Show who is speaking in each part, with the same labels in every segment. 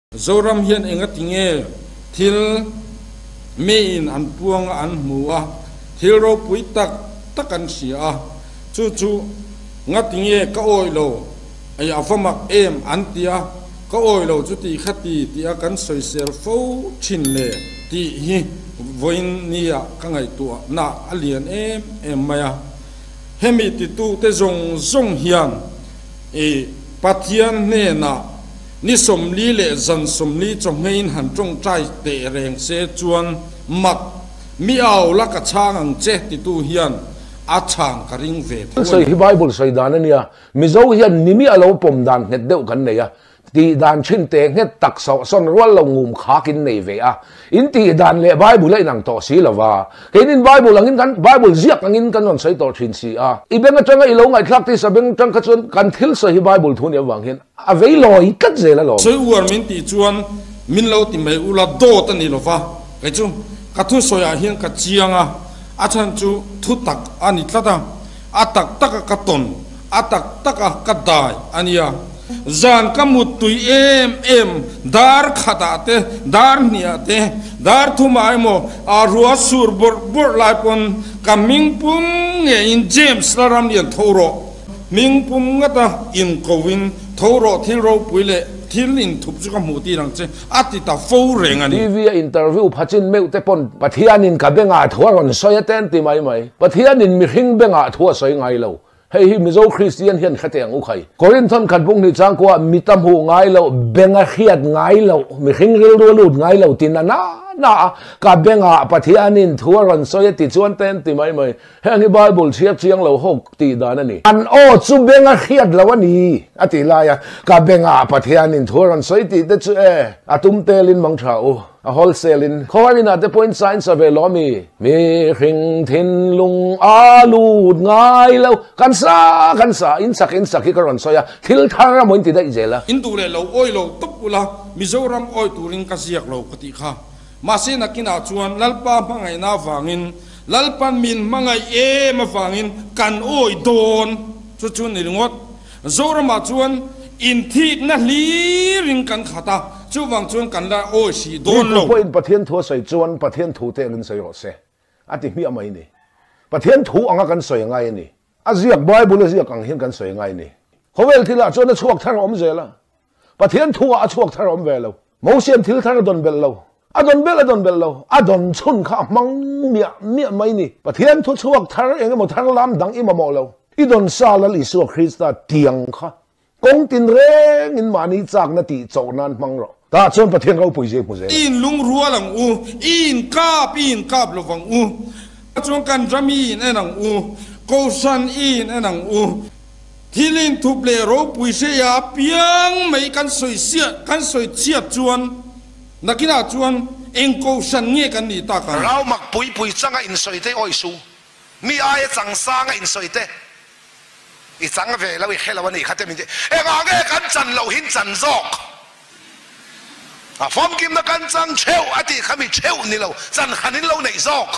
Speaker 1: Zoram hian engatinge thil mein an puang an mua thil ro pui takan sia chu ngatinge ka oilo ai afamak em antia ka oilo chu ti khati ti akan soisel fo chin le ti hi voin nia ka ngai tu na alien em maya hemi ti tu te zong hian e pathian ne na ni somli le zan somli chonghein han tong trai te reng se chuan mak mi aw la ka changang che ti tu hian a chang ka ring ve
Speaker 2: so hi bible soi dan ania mizo hian nimi alo pom dan het deuh kan neya ti dan chin te het tak so son rwal lo ngum kha kin nei ve a in ti dan le bible le nang to si lawa kenin bible angin kan bible ziak angin kan on sai to thin si a ibenga tanga ilo ngai thlak ti sabeng tang ka chun kan thil so hi bible thun ya wang hin a vei loi kat zela lo
Speaker 1: soi uar min ti chuan min lo ti mai ula do ta ni lova kai chu ka thu soya hian ka chianga a chan chu thu tak ani tlata a tak tak ka ton a tak tak ka dai ania zan ka mut tui em dar khata te dar nia te dar thu mai mo a ruwa sur bor lai pon ka ming pum nge in james laram lian thoro ming pum ngata in kowin thoro thil ro puile thil in thup chu ka mu ti rang che ati ta fo reng ani
Speaker 2: tv interview phachin meu te pon pathianin ka benga thoron soya ten ti mai pathianin mi hing benga thua soi ngai lo hei hi mizo christian hian khateng u khai korinthon khatbung ni chang ko mitam hu ngai lo benga khiat ngai lo mi hing ril ru lut ngai lo tin na ka benga pathianin thuaron soya ti chuan ten ti mai heng hi bible chiak chiang lo hok ti dan ani an o chu benga khiat lo ani ati la ya ka benga pathianin thuaron soi ti te chu atum telin mang tha u a wholesale in khowina the point signs of elomi mi hing thin lung alu ngai lo kan sa in sak ki karon soya thil thara moin ti dai zela
Speaker 1: in tu le lo oi lo top ula mizoram oi turing ka siak lo khati kha mase na kina chuan lalpa mangai na wangin lalpan min mangai ma wangin kan oi don chu ni ringot zorama chuan in thik na li ring kan khata chu wang chuan kan la oi si don lo
Speaker 2: point pathian thu soi chuan pathian thu te lin soi ro se ati mi amai ni pathian thu anga kan soi ngai ni aziak bible aziak ang hin kan soi ngai ni howel thila chuan chuak thar om zela pathian thu a chuak thar om velo mosiam thil thar don bel lo adon bel lo adon chun kha mang mi mai ni pathian thu chuak thar engemaw thar lam dang imamaw lo idon salal isu krista tiang kha kong tin reng in mani chak na ti chawnan mang ro ta chon pathian ro puije mu je
Speaker 1: in lung rualang u in kap lo wang u chong kan rami enang u kosan in enang u thilin thuple ro puise ya piang mai kan soi chia chuan nakina chuan eng kosan nge kan ni ta ka
Speaker 3: rau mak pui changa in soi te oi su mi ai chang sang in soi te i chang ve lo i khela wani khate min te e nga ge kan chan lo hin chan zok a fom kim na kan chang cheu ati khami cheu ni lo chan khanin lo nei zok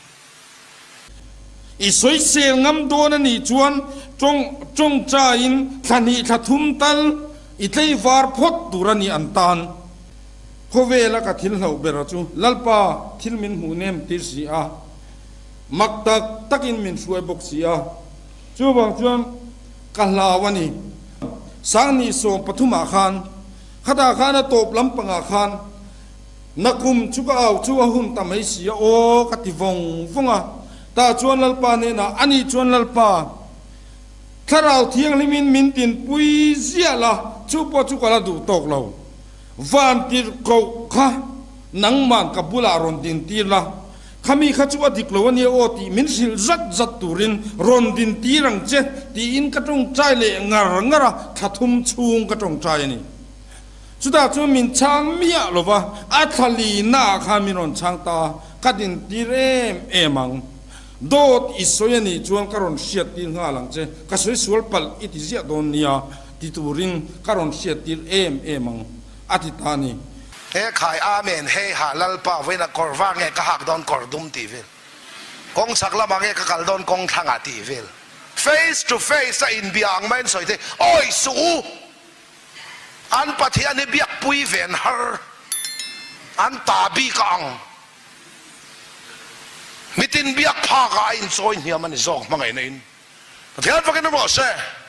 Speaker 1: i soi sel ngam don ani chuan trong cha in thani thathum tal i tlei var phot turani antan khowela ka thil hlo bera chu lalpa thil min hu nem tir si a maktak takin min suai bok si a chu bang chuan kahlawani sangni som pathuma khan khata khana top lampanga khan nakum chuka au chuwa hum tamai sia o kati vonga ta chuan lalpa ne na ani chuan lalpa tharau thiang limin min tin pui zia la chu po chu kala du tok lo van tir ko kha nangman kabula ron din tir la khami khachuwa diklowani oti min sil zat turin ron din tirang che ti in katong chai le ngara thathum chung katong chai ni chuda chu min chang mia lova athali na khamiron changta kadin tirem emang dot isoyani chuan karon siat tir nga lang che ka soi sual pal iti zia don nia ti turin karon siat tir emang atitani
Speaker 3: he khai amen he halal pa vena korwa nge ka hak don kordum ti vel kong sakla mange ka kal don kong thanga ti vel face to face in biang main soite oi su an pathian ni biak pui ven har an ta bi kang mitin biak pha ka in join hiam ani zok mangai nein pathian vakin mo se